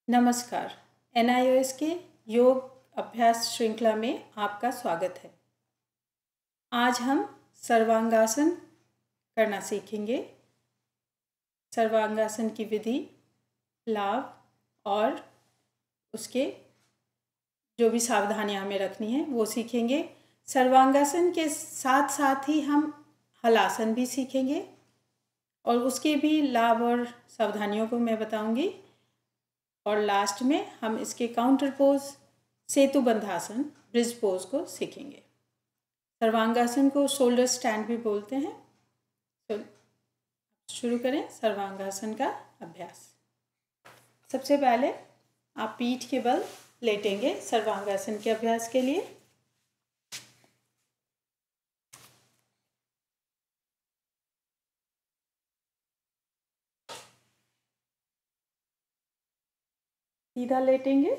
नमस्कार। NIOS के योग अभ्यास श्रृंखला में आपका स्वागत है। आज हम सर्वांगासन करना सीखेंगे। सर्वांगासन की विधि, लाभ और उसके जो भी सावधानियां हमें रखनी है वो सीखेंगे। सर्वांगासन के साथ साथ ही हम हलासन भी सीखेंगे और उसके भी लाभ और सावधानियों को मैं बताऊंगी। और लास्ट में हम इसके counter pose setu bandhasana bridge pose को सीखेंगे। सर्वांगासन को शोल्डर स्टैंड भी बोलते हैं। तो शुरू करें सर्वांगासन का अभ्यास। सबसे पहले आप पीठ के बल लेटेंगे सर्वांगासन के अभ्यास के लिए। सीधा लेटेंगे।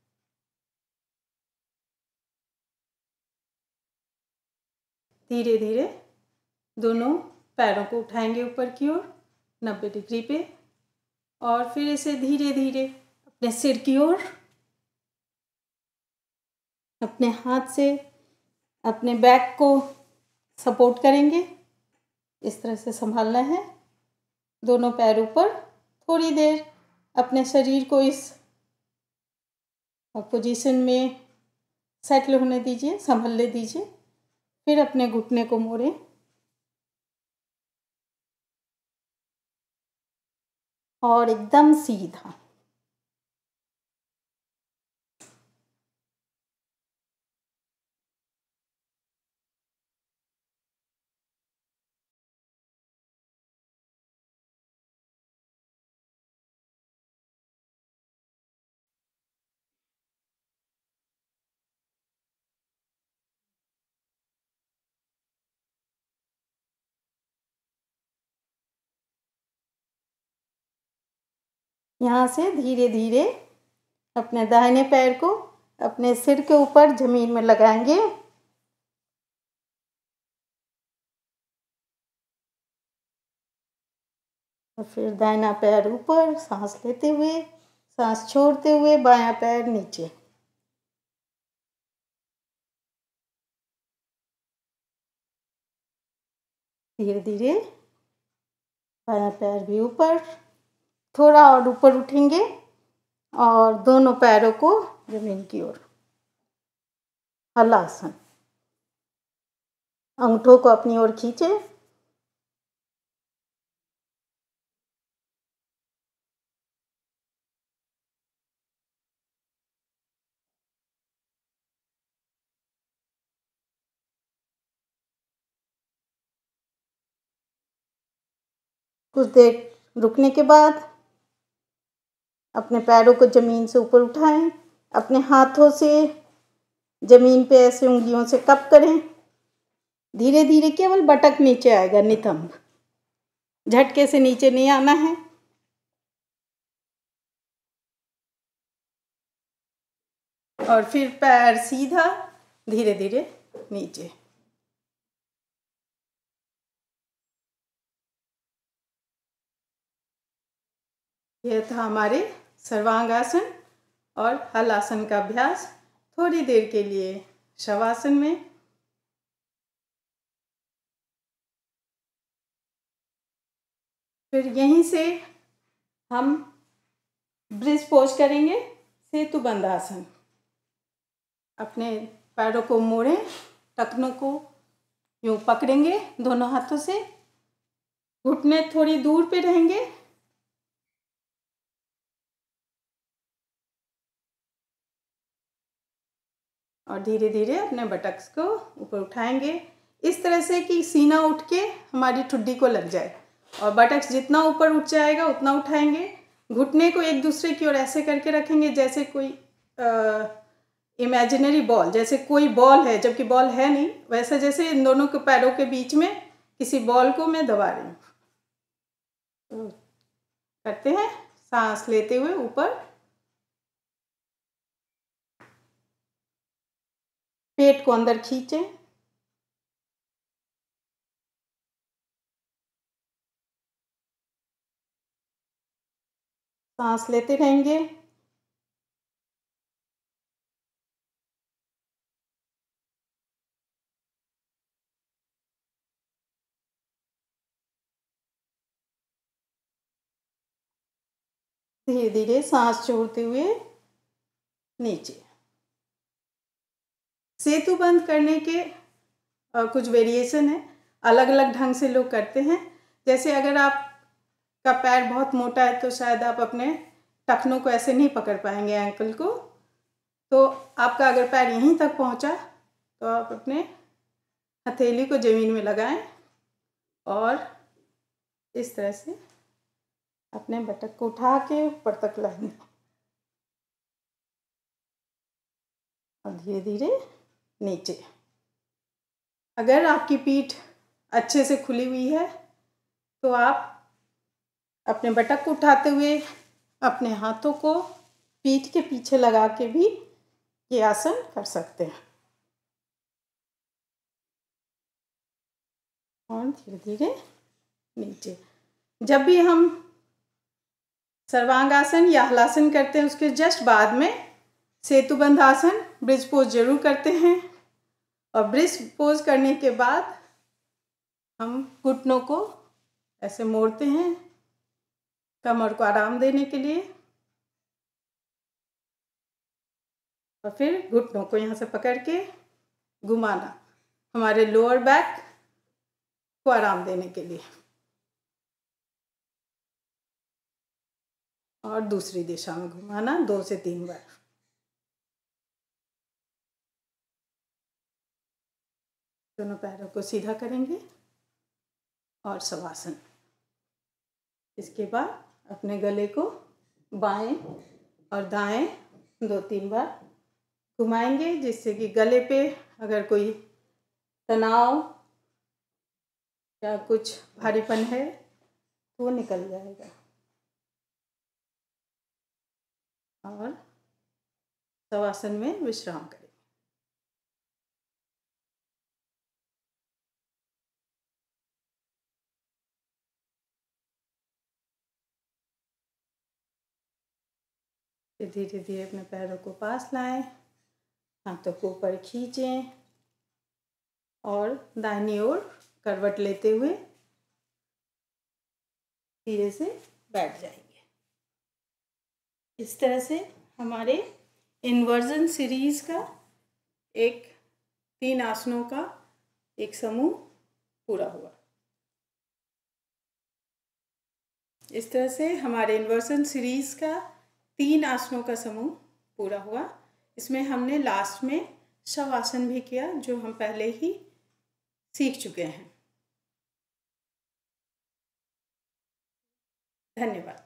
धीरे धीरे दोनों पैरों को उठाएंगे ऊपर की ओर 90 डिग्री पे और फिर इसे धीरे धीरे अपने सिर की ओर अपने हाथ से अपने बैक को सपोर्ट करेंगे। इस तरह से संभालना है। दोनों पैरों पर थोड़ी देर अपने शरीर को इस पोजीशन में सेटल होने दीजिए, संभलने दीजिए। फिर अपने घुटने को मोड़ें और एकदम सीधा। यहाँ से धीरे धीरे अपने दाहिने पैर को अपने सिर के ऊपर जमीन में लगाएंगे और फिर दाहिना पैर ऊपर, सांस लेते हुए, सांस छोड़ते हुए बायां पैर नीचे। धीरे धीरे बायां पैर भी ऊपर, थोड़ा और ऊपर उठेंगे और दोनों पैरों को जमीन की ओर। हलासन। अंगूठों को अपनी ओर खींचे। कुछ देर रुकने के बाद अपने पैरों को जमीन से ऊपर उठाएं। अपने हाथों से जमीन पे ऐसे उंगलियों से कप करें। धीरे धीरे केवल बटक नीचे आएगा, नितंब। झटके से नीचे नहीं आना है। और फिर पैर सीधा, धीरे धीरे नीचे। यह था हमारे सर्वांगासन और हलासन का अभ्यास। थोड़ी देर के लिए शवासन में। फिर यहीं से हम ब्रिज पोज करेंगे, सेतु बंधासन। अपने पैरों को मोड़ें, टखनों को यूं पकड़ेंगे दोनों हाथों से। घुटने थोड़ी दूर पे रहेंगे। और धीरे धीरे अपने बटक्स को ऊपर उठाएंगे इस तरह से कि सीना उठ के हमारी ठुड्डी को लग जाए। और बटक्स जितना ऊपर उठ जाएगा उतना उठाएंगे। घुटने को एक दूसरे की ओर ऐसे करके रखेंगे जैसे कोई इमेजिनरी बॉल, जैसे कोई बॉल है जबकि बॉल है नहीं, वैसे जैसे इन दोनों के पैरों के बीच में किसी बॉल को मैं दबा रही हूँ। तो करते हैं सांस लेते हुए ऊपर। पेट को अंदर खींचें। सांस लेते रहेंगे धीरे धीरे सांस छोड़ते हुए नीचे। सेतु बंद करने के कुछ वेरिएशन है, अलग अलग ढंग से लोग करते हैं। जैसे अगर आपका पैर बहुत मोटा है तो शायद आप अपने टखनों को ऐसे नहीं पकड़ पाएंगे, एंकल को। तो आपका अगर पैर यहीं तक पहुंचा तो आप अपने हथेली को ज़मीन में लगाएं और इस तरह से अपने बटक को उठा के ऊपर तक लाएंगे और धीरे धीरे नीचे। अगर आपकी पीठ अच्छे से खुली हुई है तो आप अपने बटक को उठाते हुए अपने हाथों को पीठ के पीछे लगा के भी ये आसन कर सकते हैं और धीरे धीरे नीचे। जब भी हम सर्वांगासन या हलासन करते हैं उसके जस्ट बाद में सेतुबंध आसन, ब्रिज पोज जरूर करते हैं। और ब्रिज पोज करने के बाद हम घुटनों को ऐसे मोड़ते हैं कमर को आराम देने के लिए, और फिर घुटनों को यहाँ से पकड़ के घुमाना हमारे लोअर बैक को आराम देने के लिए, और दूसरी दिशा में घुमाना 2 से 3 बार। दोनों पैरों को सीधा करेंगे और शवासन। इसके बाद अपने गले को बाएं और दाएं 2-3 बार घुमाएंगे, जिससे कि गले पे अगर कोई तनाव या कुछ भारीपन है तो वो निकल जाएगा। और शवासन में विश्राम करें। धीरे धीरे अपने पैरों को पास लाएं, हाथों को ऊपर खींचें और दाहिनी ओर करवट लेते हुए धीरे से बैठ जाएंगे। इस तरह से हमारे इन्वर्जन सीरीज का 3 आसनों का एक समूह पूरा हुआ। इस तरह से हमारे इन्वर्जन सीरीज का 3 आसनों का समूह पूरा हुआ। इसमें हमने लास्ट में शवासन भी किया, जो हम पहले ही सीख चुके हैं। धन्यवाद।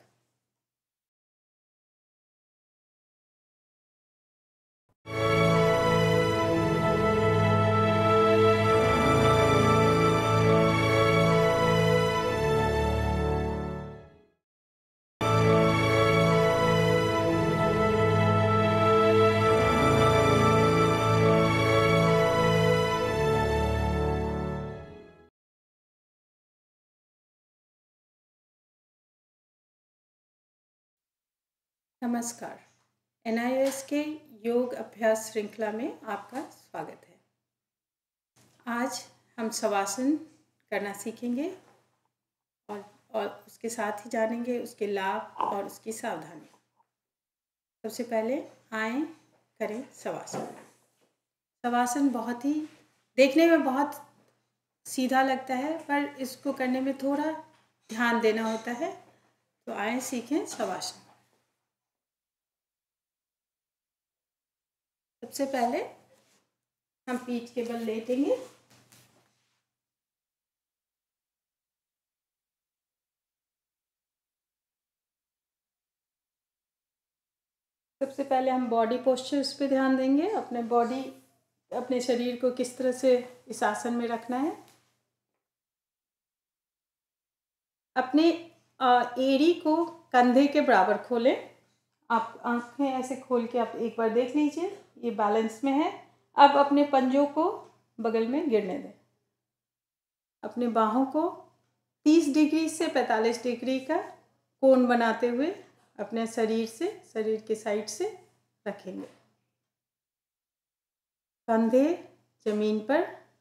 नमस्कार। NIOS के योग अभ्यास श्रृंखला में आपका स्वागत है। आज हम शवासन करना सीखेंगे और उसके साथ ही जानेंगे उसके लाभ और उसकी सावधानी। सबसे पहले आएं, करें शवासन। शवासन बहुत ही देखने में बहुत सीधा लगता है, पर इसको करने में थोड़ा ध्यान देना होता है। तो आएं, सीखें शवासन। सबसे पहले हम पीठ के बल लेटेंगे। सबसे पहले हम बॉडी पोस्चर्स पे ध्यान देंगे। अपने शरीर को किस तरह से इस आसन में रखना है। अपने एड़ी को कंधे के बराबर खोलें। आप आंखें ऐसे खोल के आप एक बार देख लीजिए, ये बैलेंस में है। अब अपने पंजों को बगल में गिरने दें। अपने बाहों को 30 डिग्री से 45 डिग्री का कोण बनाते हुए अपने शरीर के साइड से रखेंगे। कंधे जमीन पर,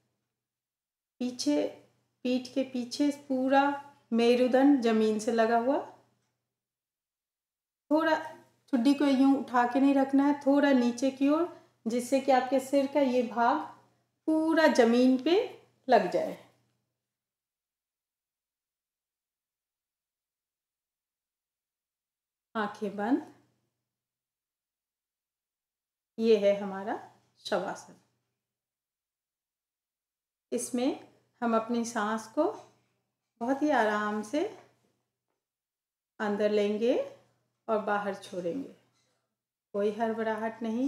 पीठ के पीछे पूरा मेरुदंड जमीन से लगा हुआ। थोड़ा ठुड्डी को यूँ उठा के नहीं रखना है, थोड़ा नीचे की ओर, जिससे कि आपके सिर का ये भाग पूरा ज़मीन पे लग जाए। आंखें बंद। ये है हमारा शवासन। इसमें हम अपनी सांस को बहुत ही आराम से अंदर लेंगे और बाहर छोड़ेंगे, कोई हड़बड़ाहट नहीं।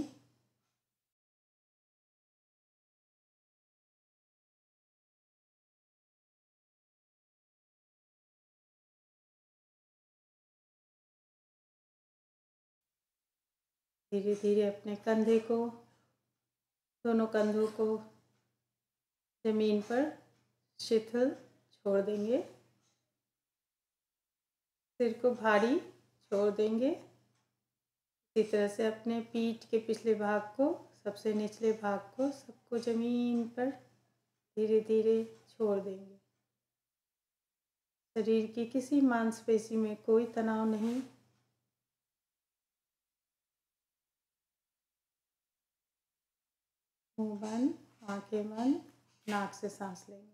धीरे धीरे अपने कंधे को, दोनों कंधों को ज़मीन पर शिथिल छोड़ देंगे, सिर को भारी छोड़ देंगे। इसी तरह से अपने पीठ के पिछले भाग को, सबसे निचले भाग को, सबको ज़मीन पर धीरे धीरे छोड़ देंगे। शरीर की किसी मांसपेशी में कोई तनाव नहीं। मुंह बंद, आंखें बंद, नाक से सांस लेंगे।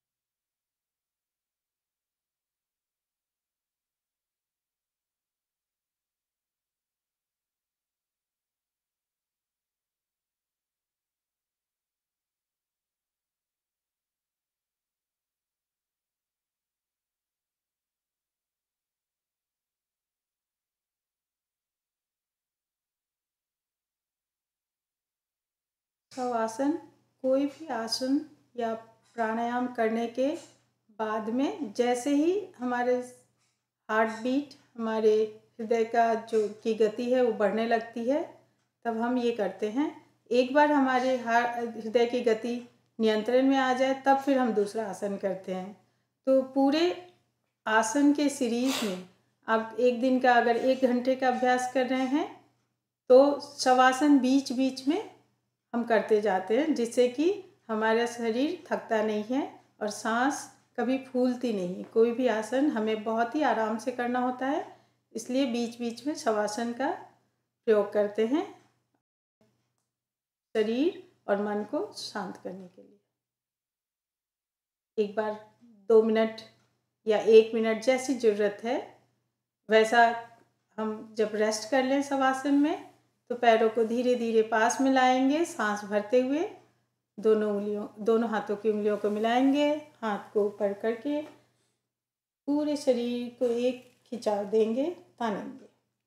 शवासन कोई भी आसन या प्राणायाम करने के बाद में जैसे ही हमारे हार्ट बीट, हमारे हृदय का जो की गति है वो बढ़ने लगती है, तब हम ये करते हैं। एक बार हमारे हृदय की गति नियंत्रण में आ जाए तब फिर हम दूसरा आसन करते हैं। तो पूरे आसन के सीरीज में आप एक दिन का अगर 1 घंटे का अभ्यास कर रहे हैं तो शवासन बीच बीच में हम करते जाते हैं, जिससे कि हमारा शरीर थकता नहीं है और सांस कभी फूलती नहीं। कोई भी आसन हमें बहुत ही आराम से करना होता है, इसलिए बीच बीच में शवासन का प्रयोग करते हैं शरीर और मन को शांत करने के लिए। एक बार 2 मिनट या 1 मिनट जैसी ज़रूरत है वैसा हम जब रेस्ट कर लें शवासन में, तो पैरों को धीरे धीरे पास मिलाएंगे, सांस भरते हुए दोनों हाथों की उंगलियों को मिलाएंगे, हाथ को ऊपर करके पूरे शरीर को एक खिंचाव देंगे, तानेंगे।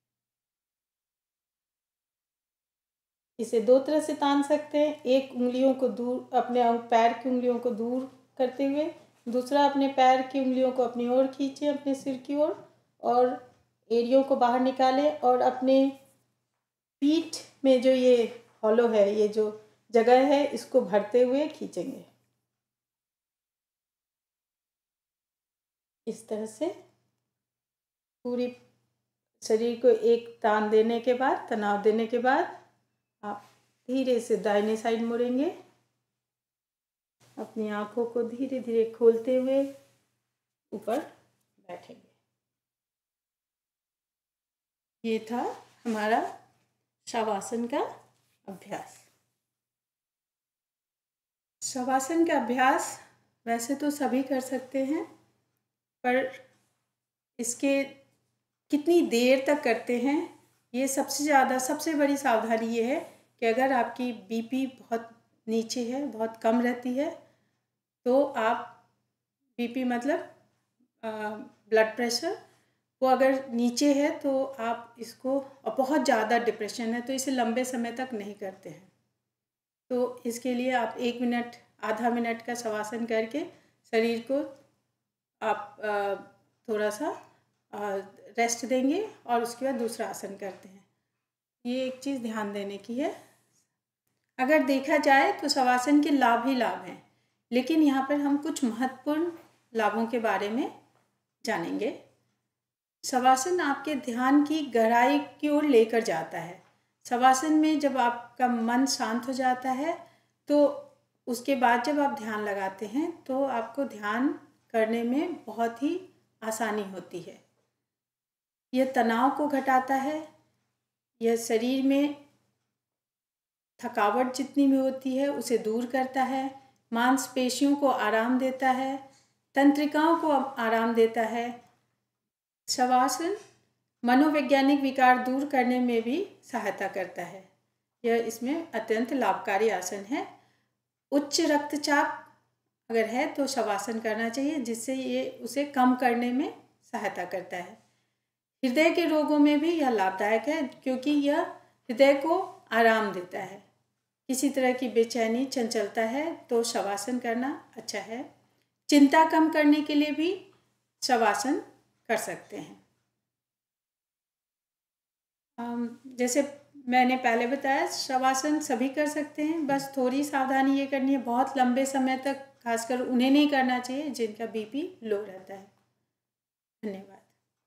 इसे 2 तरह से तान सकते हैं। एक उंगलियों को दूर, अपने पैर की उंगलियों को दूर करते हुए, दूसरा अपने पैर की उंगलियों को अपनी ओर खींचे, अपने सिर की ओर, और एड़ियों को बाहर निकालें और अपने पीठ में जो ये हॉलो है, ये जो जगह है, इसको भरते हुए खींचेंगे। इस तरह से पूरी शरीर को एक तान देने के बाद, तनाव देने के बाद, आप धीरे से दाहिने साइड मुड़ेंगे, अपनी आंखों को धीरे धीरे खोलते हुए ऊपर बैठेंगे। ये था हमारा शवासन का अभ्यास। शवासन का अभ्यास वैसे तो सभी कर सकते हैं, पर इसके कितनी देर तक करते हैं, ये सबसे बड़ी सावधानी ये है कि अगर आपकी बीपी बहुत नीचे है, बहुत कम रहती है, तो आप बीपी मतलब ब्लड प्रेशर, वो अगर नीचे है तो आप इसको, और बहुत ज़्यादा डिप्रेशन है तो इसे लंबे समय तक नहीं करते हैं। तो इसके लिए आप 1 मिनट, आधा मिनट का शवासन करके शरीर को आप थोड़ा सा रेस्ट देंगे और उसके बाद दूसरा आसन करते हैं। ये एक चीज़ ध्यान देने की है। अगर देखा जाए तो शवासन के लाभ ही लाभ हैं, लेकिन यहाँ पर हम कुछ महत्वपूर्ण लाभों के बारे में जानेंगे। शवासन आपके ध्यान की गहराई की ओर लेकर जाता है। शवासन में जब आपका मन शांत हो जाता है तो उसके बाद जब आप ध्यान लगाते हैं तो आपको ध्यान करने में बहुत ही आसानी होती है। यह तनाव को घटाता है, यह शरीर में थकावट जितनी भी होती है उसे दूर करता है, मांसपेशियों को आराम देता है, तंत्रिकाओं को आराम देता है। शवासन मनोवैज्ञानिक विकार दूर करने में भी सहायता करता है। यह इसमें अत्यंत लाभकारी आसन है। उच्च रक्तचाप अगर है तो शवासन करना चाहिए, जिससे ये उसे कम करने में सहायता करता है। हृदय के रोगों में भी यह लाभदायक है, क्योंकि यह हृदय को आराम देता है। किसी तरह की बेचैनी, चंचलता है तो शवासन करना अच्छा है। चिंता कम करने के लिए भी शवासन कर सकते हैं। जैसे मैंने पहले बताया, शवासन सभी कर सकते हैं, बस थोड़ी सावधानी ये करनी है, बहुत लंबे समय तक खासकर उन्हें नहीं करना चाहिए जिनका बीपी लो रहता है। धन्यवाद।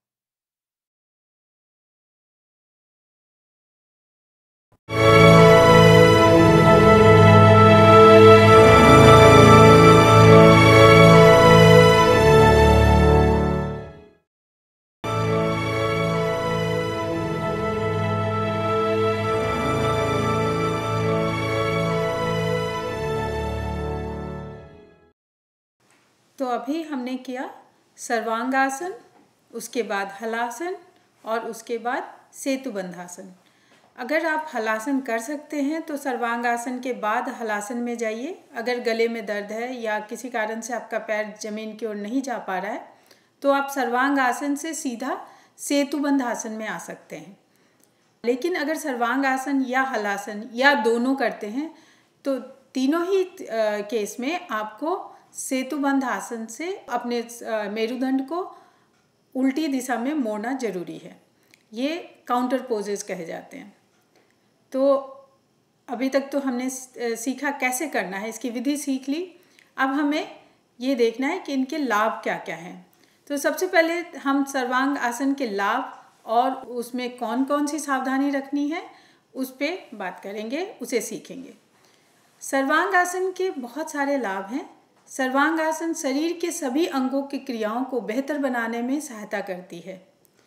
तो अभी हमने किया सर्वांगासन, उसके बाद हलासन और उसके बाद सेतुबंधासन। अगर आप हलासन कर सकते हैं तो सर्वांगासन के बाद हलासन में जाइए। अगर गले में दर्द है या किसी कारण से आपका पैर जमीन की ओर नहीं जा पा रहा है तो आप सर्वांगासन से सीधा सेतुबंधासन में आ सकते हैं। लेकिन अगर सर्वांगासन या हलासन या दोनों करते हैं तो तीनों ही केस में आपको सेतुबंध आसन से अपने मेरुदंड को उल्टी दिशा में मोड़ना जरूरी है। ये काउंटर पोजेस कहे जाते हैं। तो अभी तक तो हमने सीखा कैसे करना है, इसकी विधि सीख ली। अब हमें ये देखना है कि इनके लाभ क्या क्या हैं। तो सबसे पहले हम सर्वांग आसन के लाभ और उसमें कौन कौन सी सावधानी रखनी है उस पर बात करेंगे, उसे सीखेंगे। सर्वांग आसन के बहुत सारे लाभ हैं। सर्वांग आसन शरीर के सभी अंगों की क्रियाओं को बेहतर बनाने में सहायता करती है।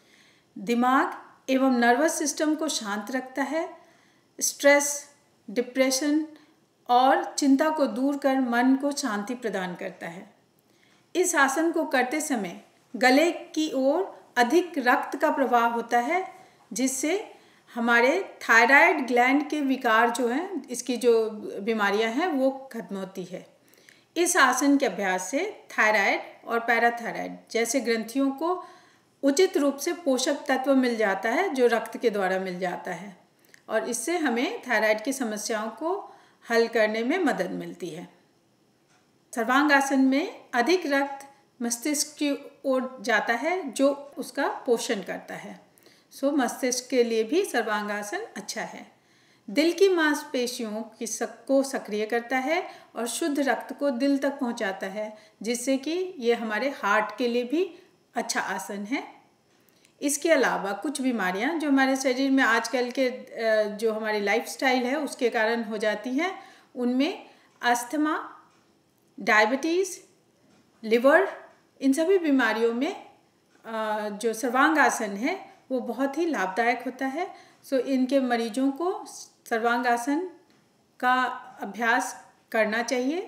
दिमाग एवं नर्वस सिस्टम को शांत रखता है। स्ट्रेस, डिप्रेशन और चिंता को दूर कर मन को शांति प्रदान करता है। इस आसन को करते समय गले की ओर अधिक रक्त का प्रवाह होता है, जिससे हमारे थायराइड ग्लैंड के विकार जो हैं, इसकी जो बीमारियां हैं वो खत्म होती है। इस आसन के अभ्यास से थायराइड और पैराथायराइड जैसे ग्रंथियों को उचित रूप से पोषक तत्व मिल जाता है, जो रक्त के द्वारा मिल जाता है, और इससे हमें थायराइड की समस्याओं को हल करने में मदद मिलती है। सर्वांग आसन में अधिक रक्त मस्तिष्क की ओर जाता है, जो उसका पोषण करता है। सो मस्तिष्क के लिए भी सर्वांग आसन अच्छा है। दिल की मांसपेशियों को सक्रिय करता है और शुद्ध रक्त को दिल तक पहुंचाता है, जिससे कि ये हमारे हार्ट के लिए भी अच्छा आसन है। इसके अलावा कुछ बीमारियां जो हमारे शरीर में आजकल के जो हमारी लाइफस्टाइल है उसके कारण हो जाती हैं, उनमें अस्थमा, डायबिटीज़, लिवर, इन सभी बीमारियों में जो सर्वांग आसन है वो बहुत ही लाभदायक होता है। सो इनके मरीजों को सर्वांग आसन का अभ्यास करना चाहिए,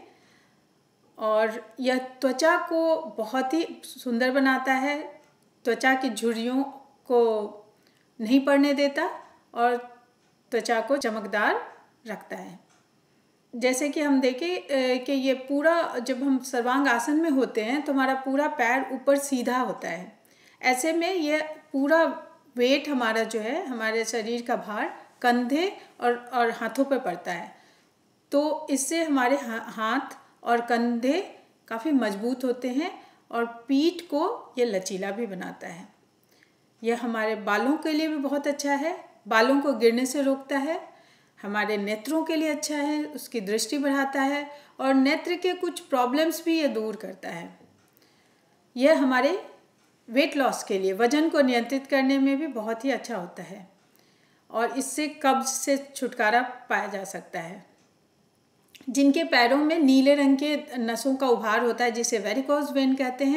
और यह त्वचा को बहुत ही सुंदर बनाता है, त्वचा की झुर्रियों को नहीं पड़ने देता और त्वचा को चमकदार रखता है। जैसे कि हम देखें कि ये पूरा, जब हम सर्वांग आसन में होते हैं तो हमारा पूरा पैर ऊपर सीधा होता है। ऐसे में यह पूरा वेट हमारा जो है, हमारे शरीर का भार कंधे और हाथों पर पड़ता है, तो इससे हमारे हाथ और कंधे काफ़ी मजबूत होते हैं और पीठ को ये लचीला भी बनाता है। यह हमारे बालों के लिए भी बहुत अच्छा है, बालों को गिरने से रोकता है, हमारे नेत्रों के लिए अच्छा है, उसकी दृष्टि बढ़ाता है और नेत्र के कुछ प्रॉब्लम्स भी ये दूर करता है। यह हमारे वेट लॉस के लिए, वजन को नियंत्रित करने में भी बहुत ही अच्छा होता है और इससे कब्ज से छुटकारा पाया जा सकता है। जिनके पैरों में नीले रंग के नसों का उभार होता है, जिसे वेरिकोज वेन कहते हैं,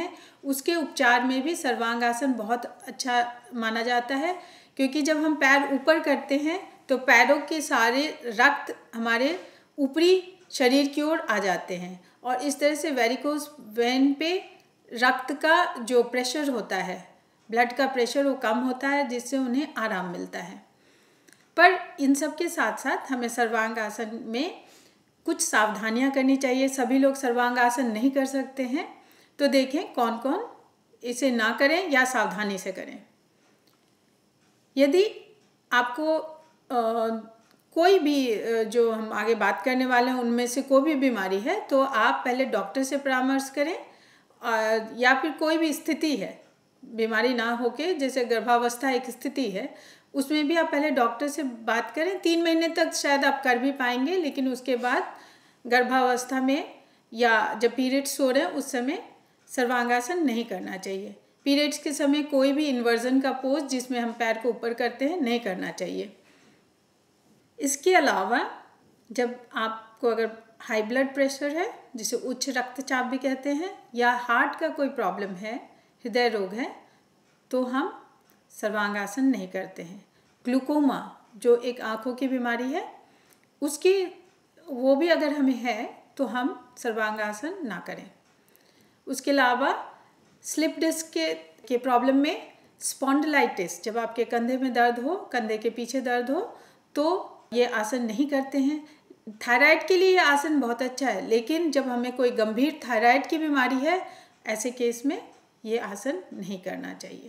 उसके उपचार में भी सर्वांगासन बहुत अच्छा माना जाता है, क्योंकि जब हम पैर ऊपर करते हैं तो पैरों के सारे रक्त हमारे ऊपरी शरीर की ओर आ जाते हैं और इस तरह से वेरिकोज वेन पे रक्त का जो प्रेशर होता है, ब्लड का प्रेशर, वो कम होता है, जिससे उन्हें आराम मिलता है। पर इन सब के साथ साथ हमें सर्वांगासन में कुछ सावधानियां करनी चाहिए। सभी लोग सर्वांगासन नहीं कर सकते हैं, तो देखें कौन कौन इसे ना करें या सावधानी से करें। यदि आपको कोई भी जो हम आगे बात करने वाले हैं उनमें से कोई भी बीमारी है, तो आप पहले डॉक्टर से परामर्श करें, या फिर कोई भी स्थिति है, बीमारी ना होके जैसे गर्भावस्था एक स्थिति है, उसमें भी आप पहले डॉक्टर से बात करें। 3 महीने तक शायद आप कर भी पाएंगे, लेकिन उसके बाद गर्भावस्था में या जब पीरियड्स हो रहे हैं उस समय सर्वांगासन नहीं करना चाहिए। पीरियड्स के समय कोई भी इन्वर्जन का पोज जिसमें हम पैर को ऊपर करते हैं नहीं करना चाहिए। इसके अलावा जब आपको अगर हाई ब्लड प्रेशर है, जिसे उच्च रक्तचाप भी कहते हैं, या हार्ट का कोई प्रॉब्लम है, हृदय रोग है, तो हम सर्वांगासन नहीं करते हैं। ग्लूकोमा जो एक आँखों की बीमारी है, उसकी वो भी अगर हमें है तो हम सर्वांगासन ना करें। उसके अलावा स्लिप डिस्क के प्रॉब्लम में स्पॉन्डिलाइटिस, जब आपके कंधे में दर्द हो, कंधे के पीछे दर्द हो, तो ये आसन नहीं करते हैं। थायराइड के लिए ये आसन बहुत अच्छा है, लेकिन जब हमें कोई गंभीर थायराइड की बीमारी है, ऐसे केस में ये आसन नहीं करना चाहिए।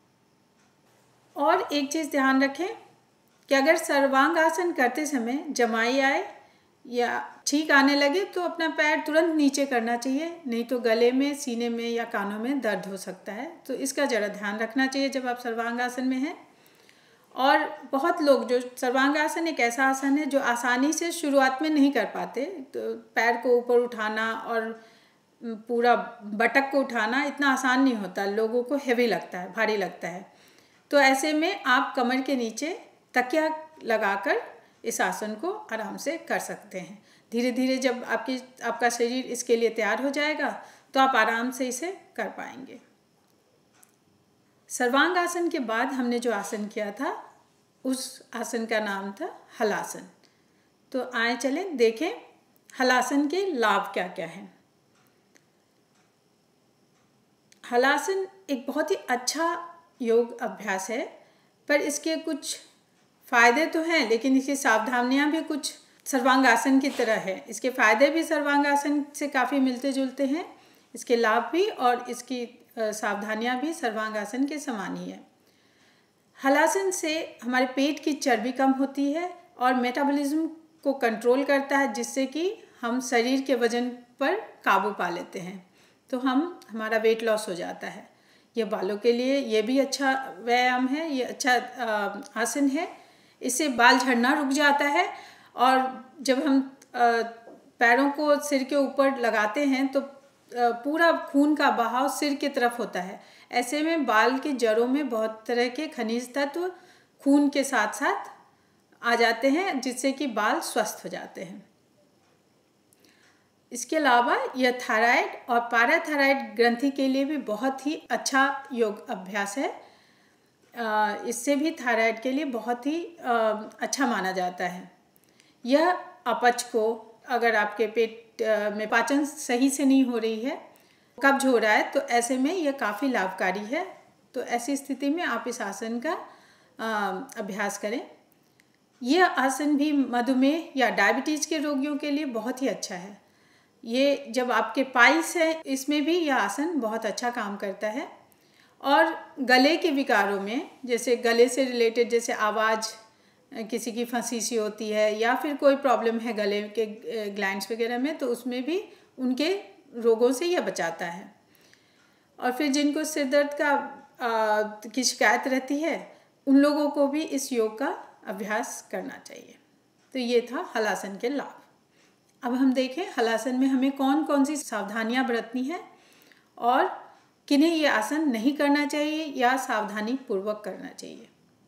और एक चीज़ ध्यान रखें कि अगर सर्वांगासन करते समय जमाई आए या छींक आने लगे तो अपना पैर तुरंत नीचे करना चाहिए, नहीं तो गले में, सीने में या कानों में दर्द हो सकता है। तो इसका ज़रा ध्यान रखना चाहिए जब आप सर्वांगासन में हैं। और बहुत लोग, जो सर्वांगासन एक ऐसा आसन है जो आसानी से शुरुआत में नहीं कर पाते, तो पैर को ऊपर उठाना और पूरा बटक को उठाना इतना आसान नहीं होता, लोगों को हेवी लगता है, भारी लगता है। तो ऐसे में आप कमर के नीचे तकिया लगाकर इस आसन को आराम से कर सकते हैं। धीरे धीरे जब आपका शरीर इसके लिए तैयार हो जाएगा तो आप आराम से इसे कर पाएंगे। सर्वांगासन के बाद हमने जो आसन किया था, उस आसन का नाम था हलासन। तो आए चलें देखें हलासन के लाभ क्या क्या हैं। हलासन एक बहुत ही अच्छा योग अभ्यास है, पर इसके कुछ फ़ायदे तो हैं, लेकिन इसकी सावधानियां भी कुछ सर्वांगासन की तरह है। इसके फ़ायदे भी सर्वांगासन से काफ़ी मिलते जुलते हैं, इसके लाभ भी और इसकी सावधानियां भी सर्वांगासन के समान ही है। हलासन से हमारे पेट की चर्बी कम होती है और मेटाबॉलिज्म को कंट्रोल करता है, जिससे कि हम शरीर के वजन पर काबू पा लेते हैं, तो हमारा वेट लॉस हो जाता है। ये बालों के लिए ये भी अच्छा व्यायाम है, ये अच्छा आसन है। इससे बाल झड़ना रुक जाता है, और जब हम पैरों को सिर के ऊपर लगाते हैं तो पूरा खून का बहाव सिर की तरफ होता है। ऐसे में बाल की जड़ों में बहुत तरह के खनिज तत्व खून के साथ साथ आ जाते हैं, जिससे कि बाल स्वस्थ हो जाते हैं। इसके अलावा यह थायराइड और पैराथायराइड ग्रंथि के लिए भी बहुत ही अच्छा योग अभ्यास है। इससे भी थायराइड के लिए बहुत ही अच्छा माना जाता है। यह अपच को, अगर आपके पेट में पाचन सही से नहीं हो रही है, कब्ज हो रहा है, तो ऐसे में यह काफ़ी लाभकारी है। तो ऐसी स्थिति में आप इस आसन का अभ्यास करें। यह आसन भी मधुमेह या डायबिटीज़ के रोगियों के लिए बहुत ही अच्छा है। ये जब आपके पाइल्स है, इसमें भी यह आसन बहुत अच्छा काम करता है। और गले के विकारों में, जैसे गले से रिलेटेड, जैसे आवाज़ किसी की फंसी सी होती है या फिर कोई प्रॉब्लम है गले के ग्लैंड्स वगैरह में, तो उसमें भी उनके रोगों से यह बचाता है। और फिर जिनको सिर दर्द की शिकायत रहती है, उन लोगों को भी इस योग का अभ्यास करना चाहिए। तो ये था हलासन के लाभ। अब हम देखें हलासन में हमें कौन कौन सी सावधानियां बरतनी है और किन्हें ये आसन नहीं करना चाहिए या सावधानी पूर्वक करना चाहिए।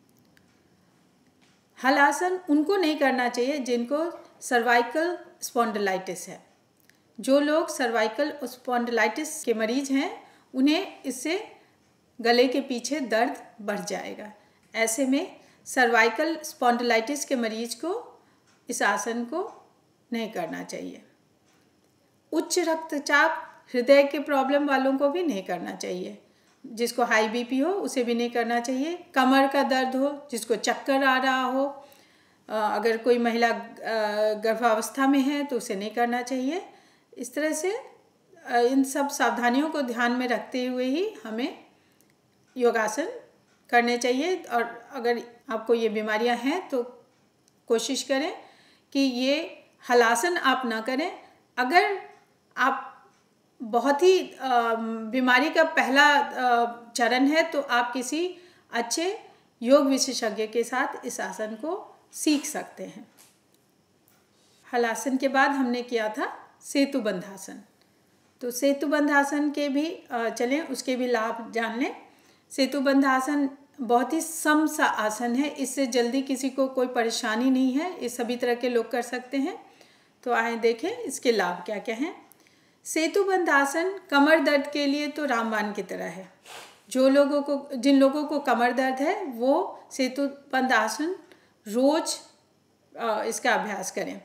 हलासन उनको नहीं करना चाहिए जिनको सर्वाइकल स्पॉन्डिलाइटिस है। जो लोग सर्वाइकल स्पॉन्डिलाइटिस के मरीज हैं, उन्हें इससे गले के पीछे दर्द बढ़ जाएगा। ऐसे में सर्वाइकल स्पॉन्डिलाइटिस के मरीज को इस आसन को नहीं करना चाहिए। उच्च रक्तचाप, हृदय के प्रॉब्लम वालों को भी नहीं करना चाहिए। जिसको हाई बीपी हो उसे भी नहीं करना चाहिए। कमर का दर्द हो, जिसको चक्कर आ रहा हो, अगर कोई महिला गर्भावस्था में है तो उसे नहीं करना चाहिए। इस तरह से इन सब सावधानियों को ध्यान में रखते हुए ही हमें योगासन करने चाहिए। और अगर आपको ये बीमारियां हैं तो कोशिश करें कि ये हलासन आप ना करें। अगर आप बहुत ही बीमारी का पहला चरण है तो आप किसी अच्छे योग विशेषज्ञ के साथ इस आसन को सीख सकते हैं। हलासन के बाद हमने किया था सेतुबंध आसन। तो सेतुबंध आसन के भी चलें, उसके भी लाभ जान लें। सेतुबंध आसन बहुत ही सम सा आसन है, इससे जल्दी किसी को कोई परेशानी नहीं है, ये सभी तरह के लोग कर सकते हैं। तो आए देखें इसके लाभ क्या क्या हैं। सेतुबंध आसन कमर दर्द के लिए तो रामबाण की तरह है। जिन लोगों को कमर दर्द है वो सेतुबंध आसन रोज इसका अभ्यास करें।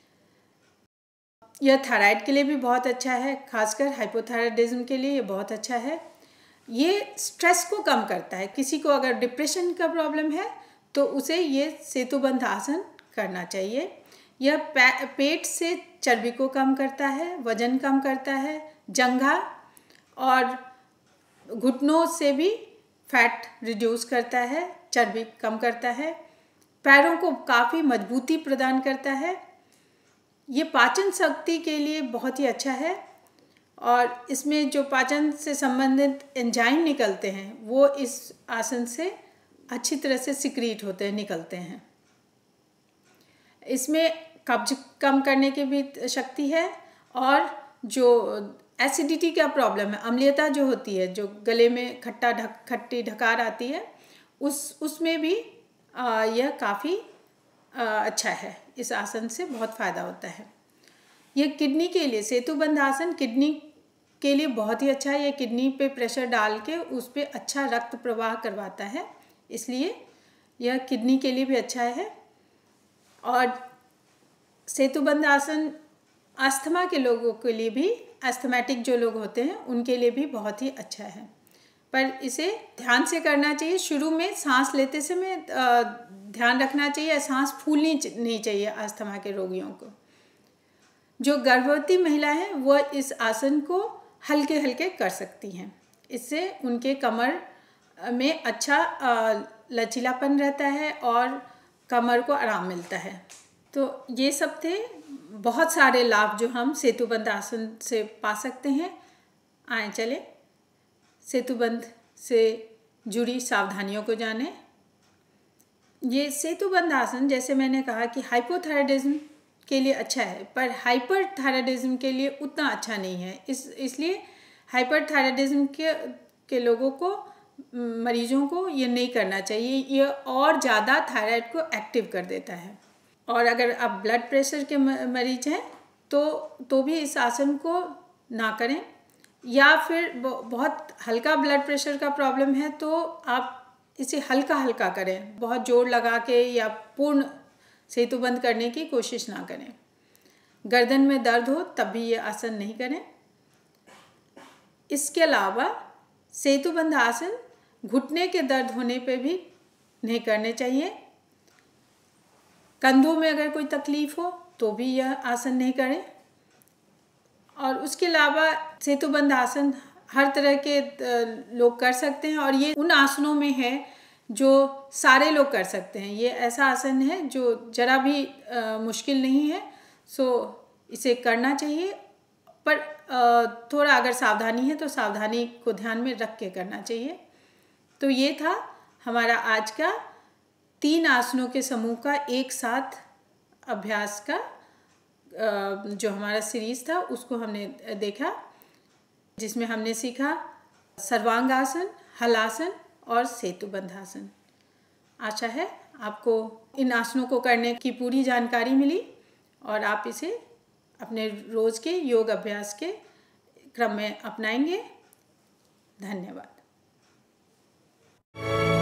यह थायराइड के लिए भी बहुत अच्छा है, खासकर हाइपोथायराइडिज्म के लिए ये बहुत अच्छा है। ये स्ट्रेस को कम करता है। किसी को अगर डिप्रेशन का प्रॉब्लम है तो उसे ये सेतुबंध आसन करना चाहिए। यह पेट से चर्बी को कम करता है, वजन कम करता है, जंघा और घुटनों से भी फैट रिड्यूस करता है, चर्बी कम करता है, पैरों को काफ़ी मजबूती प्रदान करता है। ये पाचन शक्ति के लिए बहुत ही अच्छा है और इसमें जो पाचन से संबंधित एंजाइम निकलते हैं वो इस आसन से अच्छी तरह से सिक्रीट होते हैं, निकलते हैं। इसमें कब्ज कम करने की भी शक्ति है और जो एसिडिटी का प्रॉब्लम है, अम्लीयता जो होती है, जो गले में खट्टी ढकार आती है, उसमें भी यह काफ़ी अच्छा है। इस आसन से बहुत फ़ायदा होता है। ये किडनी के लिए, सेतुबंध आसन किडनी के लिए बहुत ही अच्छा है। ये किडनी पे प्रेशर डाल के उस पर अच्छा रक्त प्रवाह करवाता है, इसलिए यह किडनी के लिए भी अच्छा है। और सेतुबंध आसन अस्थमा के लोगों के लिए भी, एस्थमेटिक जो लोग होते हैं उनके लिए भी बहुत ही अच्छा है, पर इसे ध्यान से करना चाहिए। शुरू में सांस लेते समय ध्यान रखना चाहिए, सांस फूलनी नहीं चाहिए अस्थमा के रोगियों को। जो गर्भवती महिला हैं वह इस आसन को हल्के हल्के कर सकती हैं, इससे उनके कमर में अच्छा लचीलापन रहता है और कमर को आराम मिलता है। तो ये सब थे बहुत सारे लाभ जो हम सेतुबंध आसन से पा सकते हैं। आए चले सेतुबंध से जुड़ी सावधानियों को जानें। ये सेतुबंध आसन, जैसे मैंने कहा कि हाइपोथायराइडिज्म के लिए अच्छा है, पर हाइपरथायराइडिज्म के लिए उतना अच्छा नहीं है। इसलिए हाइपरथायराइडिज्म के लोगों को, मरीजों को ये नहीं करना चाहिए। ये और ज़्यादा थायराइड को एक्टिव कर देता है। और अगर आप ब्लड प्रेशर के मरीज हैं तो भी इस आसन को ना करें, या फिर बहुत हल्का ब्लड प्रेशर का प्रॉब्लम है तो आप इसे हल्का हल्का करें, बहुत जोर लगा के या पूर्ण सेतुबंध करने की कोशिश ना करें। गर्दन में दर्द हो तब भी ये आसन नहीं करें। इसके अलावा सेतुबंध आसन घुटने के दर्द होने पे भी नहीं करने चाहिए। कंधों में अगर कोई तकलीफ हो तो भी यह आसन नहीं करें। और उसके अलावा सेतुबंध आसन हर तरह के लोग कर सकते हैं और ये उन आसनों में है जो सारे लोग कर सकते हैं। ये ऐसा आसन है जो जरा भी मुश्किल नहीं है, सो इसे करना चाहिए, पर थोड़ा अगर सावधानी है तो सावधानी को ध्यान में रख के करना चाहिए। तो ये था हमारा आज का 3 आसनों के समूह का एक साथ अभ्यास का जो हमारा सीरीज़ था उसको हमने देखा, जिसमें हमने सीखा सर्वांग आसन, हलासन और सेतुबंध आसन। आशा है आपको इन आसनों को करने की पूरी जानकारी मिली और आप इसे अपने रोज़ के योग अभ्यास के क्रम में अपनाएंगे। धन्यवाद।